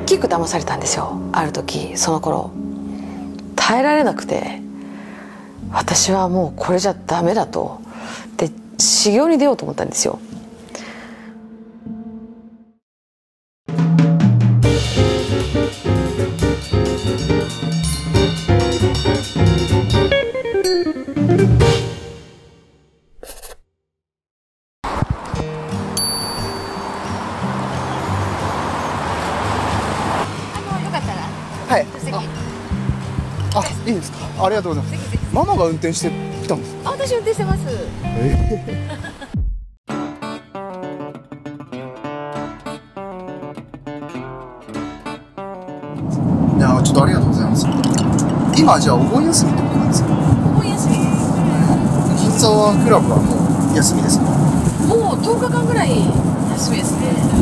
きく騙されたんですよ。ある時その頃耐えられなくて、私はもうこれじゃダメだとで修行に出ようと思ったんですよ。 よかったらはい。 席。 あ、いいですか。ありがとうございます。ママが運転してきたんですか。 私運転してます。 いや、ちょっとありがとうございます。今じゃあお盆休みってことなんですか。 お盆休み。 銀座クラブはもう休みですか。 もう10日間ぐらい休みですね。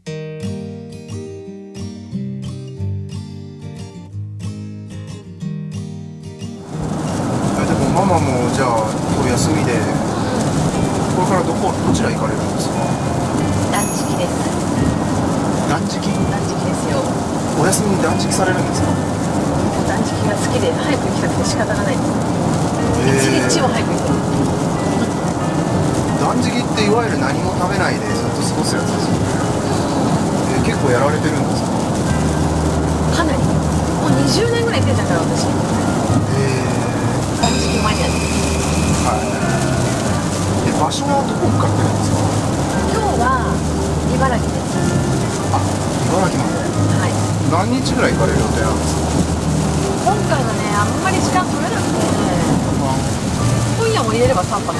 でもママもじゃあ今日休みで、これからどちら行かれるんですか。 断食です。 断食。 断食ですよ。 お休みに断食されるんですか。 もう断食が好きで早く行きたくて仕方がないです。一日も早く行く。 断食っていわゆる何も食べないでずっと過ごすやつですよね。結構やられてるんですか。 かなり。もう20年ぐらい行ってたから私。断食マニアです。 はい。場所はどこ向かってるんですか。 今日は茨城です。 あ、茨城まで。 はい。 何日ぐらい行かれる予定なんですか。 今回はね、あんまり時間取れなくて、今夜も入れれば3泊。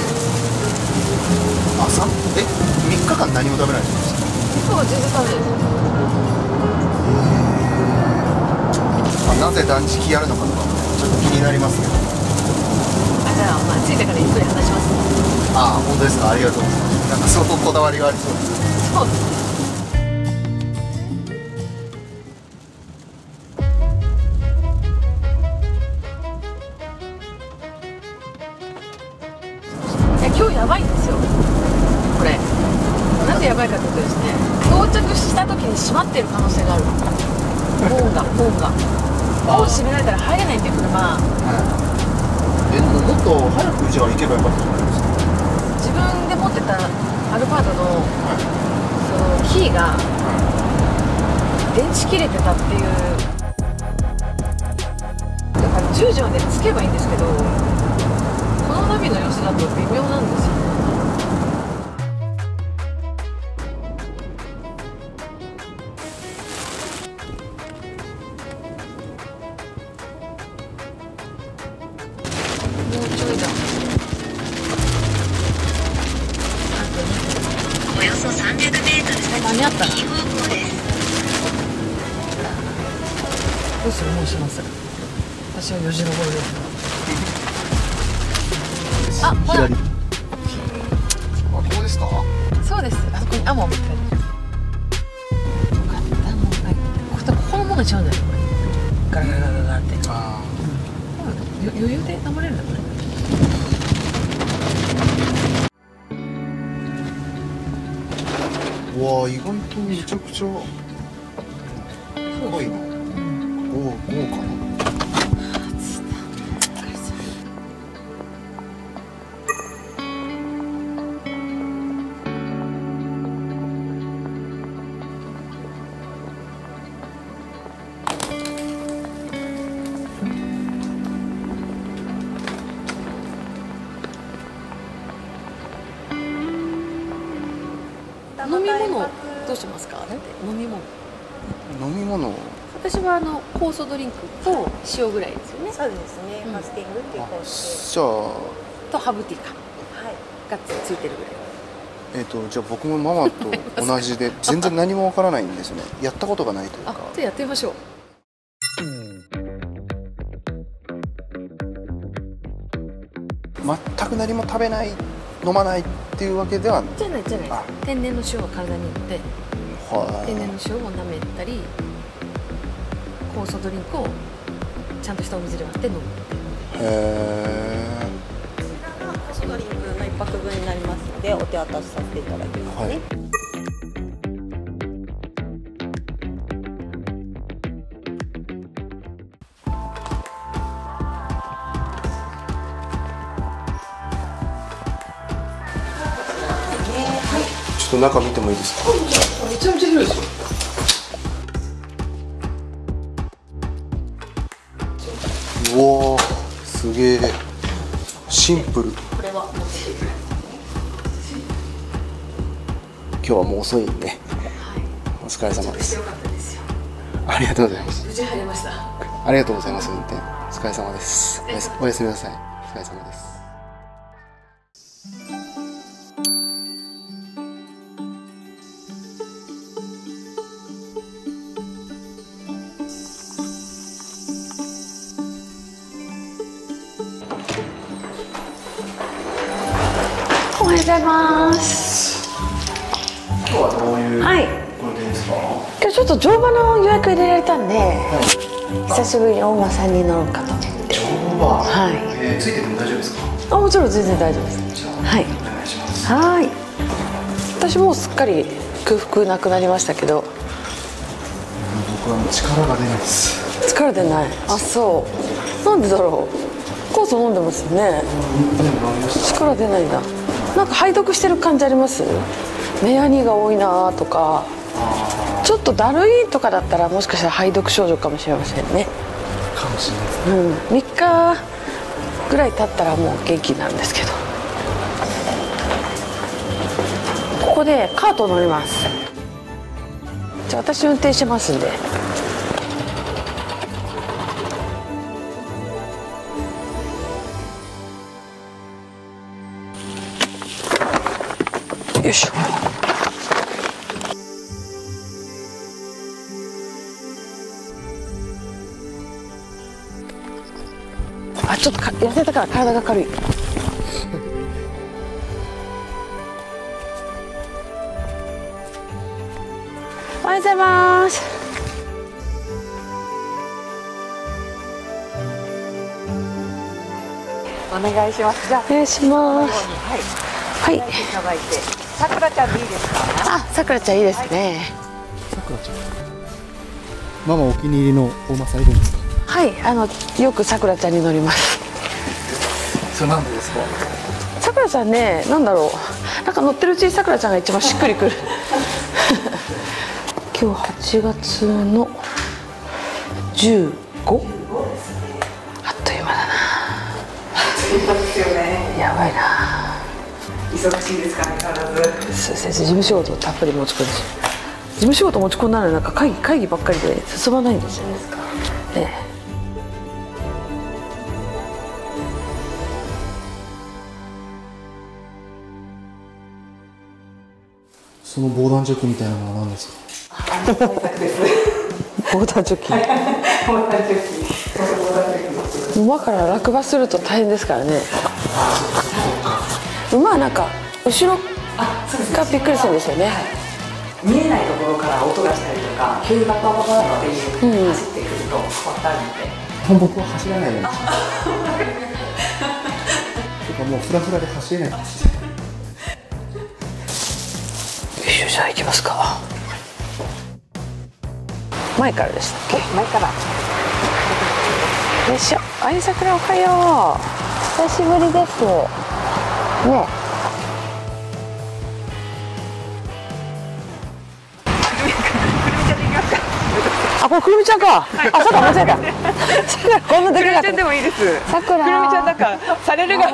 朝3日間何も食べないんですか。 今日は全然食べないです。 なぜ断食やるのかとかちょっと気になりますけど。 じゃあ、まあ、着いてからゆっくり話します。 ああ、本当ですか。ありがとうございます。なんか相当こだわりがありそうです。 そうですね。今日やばいんですよ。これ。なんでやばいかというとですね、到着した時に閉まっている可能性がある。門が。門閉められたら入れないんで、車。 もっと早くじゃあ行けばよかったじゃないですか。 自分で持ってたアルファードの、そのキーが電池切れてたっていう。だから10時まで着けばいいんですけど、このナビの様子だと微妙なんですよね。もうちょいだ。 およそ300メートル先間に合ったな。 右方向です。 どうする？もうします。私は4時の頃です。あ、ほら。 左。あ、ここですか。 そうです。あそこにアモみたいな。よかった。もうここのものが違うんだよ。ガラガラガラガラって。 あ余裕で守れるんだこれ。 あ。わあ、意外とめちゃくちゃ濃いな。豪華な。 飲み物どうしますか？飲み物。 飲み物。 私は酵素ドリンクと塩ぐらいですよね。 そうですね、ファスティングっていうコースじゃあとハーブティーかで、はい、 がついてるぐらい。 じゃあ僕もママと同じで全然何もわからないんですね。やったことがないというか。 じゃあやってみましょう。 全く何も食べない、飲まないっていうわけではじゃない。天然の塩は体にいいので、天然の塩を舐めたり、酵素ドリンクをちゃんとしたお水で割って飲む。 へえ。 こちらが酵素ドリンクの1泊分になりますのでお手渡しさせていただきますね。 ちょっと中見てもいいですか。 めちゃめちゃ広いですよ。 うわー、すげえシンプル。今日はもう遅いんで、お疲れ様です。ありがとうございます。 無事入りました。 ありがとうございます。運転お疲れ様です。おやすみなさい。お疲れ様です。 おはようございます。 今日はどういうはい。 ご予定ですか。 今日ちょっと乗馬の予約入れられたんで、久しぶりに大馬さんに乗ろうかと思って。 乗馬。 はい。 ついてても大丈夫ですか。 あ、もちろん全然大丈夫です。 じゃあ、 はい。 お願いします。 はい。私もうすっかり空腹なくなりましたけど。 僕は力が出ないです。 疲れてない。あ、そう。なんでだろう。酵素飲んでますよね。力出ないんだ。なんか拝読してる感じあります？目やにが多いなとか、ちょっとだるいとかだったらもしかしたら拝読症状かもしれませんね。 かもしれないです。 3日ぐらい経ったらもう元気なんですけど。ここでカート乗ります。じゃあ私運転しますんで。よいしょ。あ、ちょっと痩せたから体が軽い。おはようございます。 お願いします。じゃあお願いします。はい。 いただいて、さくらちゃんでいいですか。 あ、さくらちゃんいいですね。 さくらちゃん。ママお気に入りのお馬さんいるんですか。 はい、よくさくらちゃんに乗ります。 それなんでですか。 さくらちゃんね、なんだろう。なんか乗ってるうちにさくらちゃんが一番しっくりくる。今日8月の15。あっという間だな。 ですよね。 やばいな。 忙しいですかね、必ず。 そうですね、事務仕事をたっぷり持ち込んでしまう。事務仕事持ち込んだらなんか会議ばっかりで進まないんですよ。ええ。 その防弾チョックみたいなのは何ですか。 防弾チョッキ。馬から落馬すると大変ですからね。馬はなんか後ろがびっくりするんですよね。 見えないところから音がしたりとか、急にバッバババっていう走ってくると分かるので。 僕は走らないように。てかもうフラフラで走れないです。 よいしょ、じゃあ行きますか。前からでしたっけ。 前から。 よいしょ。あゆさくらおはよう。久しぶりです。ね。あ、これくるみちゃんか。あ、そうだ、間違えた。さくら、こんなでかかった。 でもいいです。 さくら。 くるみちゃんなんかされるが。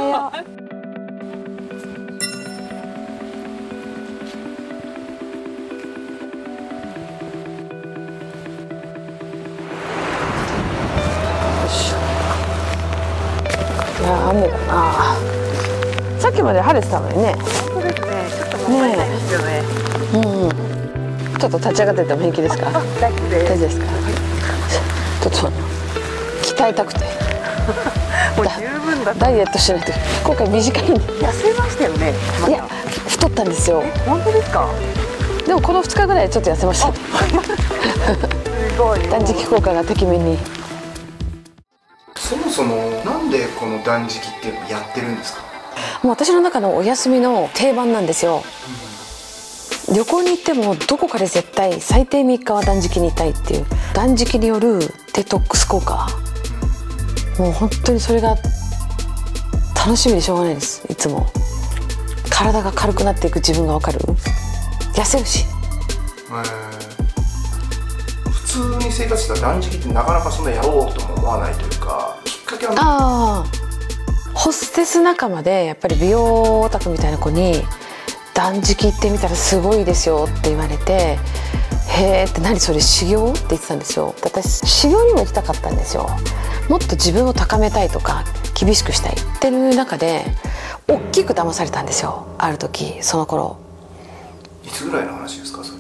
いや、雨だな。さっきまで晴れてたのにね。 そうですね。ちょっともったいないですよね。 うん。ちょっと立ち上がってても平気ですか。 大丈夫です。 大丈夫ですか。ちょっと鍛えたくて。 もう十分だ。 ダイエットしないと。今回短いんで。 痩せましたよね。 いや、太ったんですよ。 本当ですか。 でもこの2日ぐらいちょっと痩せました。 すごい。 断食効果がてきめんに。 そもそもなんでこの断食っていうのをやってるんですか。 もう私の中のお休みの定番なんですよ。旅行に行ってもどこかで絶対最低3日は断食にいたいっていう、断食によるデトックス効果、もう本当にそれが楽しみでしょうがないです。いつも体が軽くなっていく自分が分かる。 痩せるし。 普通に生活したら断食ってなかなかそんなやろうとも思わないというか、きっかけはああ、ホステス仲間でやっぱり美容オタクみたいな子に断食行ってみたらすごいですよって言われて、へーって、何それ修行って言ってたんですよ。私修行にも行きたかったんですよ。もっと自分を高めたいとか厳しくしたいっていう中で大きく騙されたんですよ、ある時。その頃いつぐらいの話ですか、それ。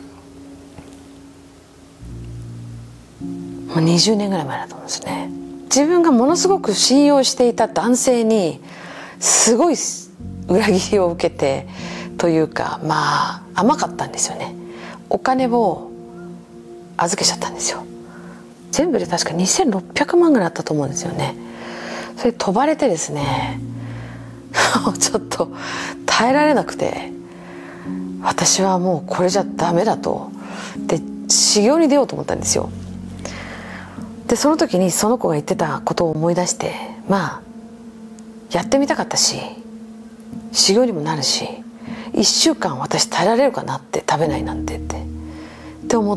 もう20年ぐらい前だと思うんですね。自分がものすごく信用していた男性にすごい裏切りを受けてというか、まあ甘かったんですよね。お金を預けちゃったんですよ。全部で確か2600万ぐらいあったと思うんですよね。それ飛ばれてですねちょっと耐えられなくて、私はもうこれじゃダメだと。で修行に出ようと思ったんですよ。でその時にその子が言ってたことを思い出して、まあやってみたかったし修行にもなるし、1週間私耐えられるかなって、食べないなんてって思って、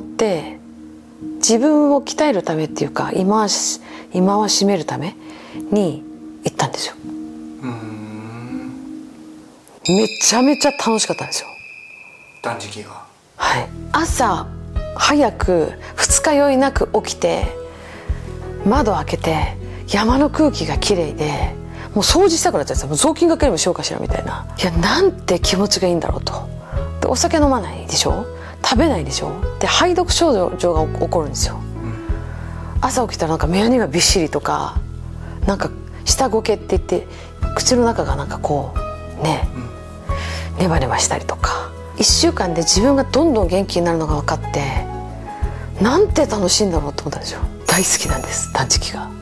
自分を鍛えるためっていうか、忌まわしめるために行ったんですよ。めちゃめちゃ楽しかったんですよ、 断食が。 はい、朝早く二日酔いなく起きて窓開けて山の空気がきれいで、もう掃除したくなっちゃって、もう雑巾がけでもしようかしらみたいな。いや、なんて気持ちがいいんだろうと。でお酒飲まないでしょ、食べないでしょ、で排毒症状が起こるんですよ。朝起きたらなんか目やにがびっしりとか、なんか下ごけって言って口の中がなんかこうね、ネバネバしたりとか。1週間で自分がどんどん元気になるのが分かって、なんて楽しいんだろうと思ったんですよ。大好きなんです、断食が。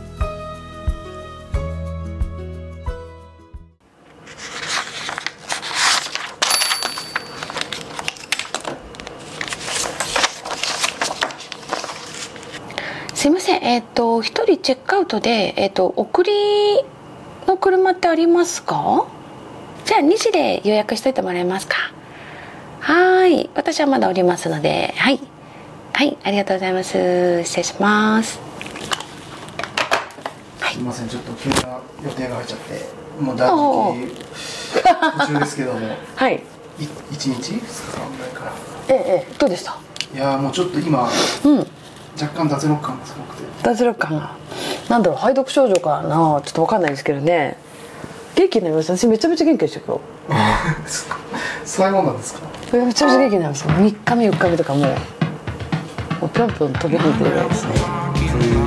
すいません、1人チェックアウトで、送りの車ってありますか？じゃあ2時で予約しといてもらえますか？はい、私はまだおりますので、はいはい、ありがとうございます。失礼します。 すみません、ちょっと急な予定が入っちゃって、もう断食途中ですけどもはい、 1日2日間ぐらいかな。 どうでした？ いやー、もうちょっと今、若干脱力感がすごくて。 脱力感が、なんだろう、排毒症状かな、ちょっと分かんないですけどね。元気になりました。私めちゃめちゃ元気でしたよ今日。 そういうもんなんですか？ めちゃめちゃ元気になりますよ。3日目4日目とかもうぴょんぴょん飛び跳ねてるぐらいですね。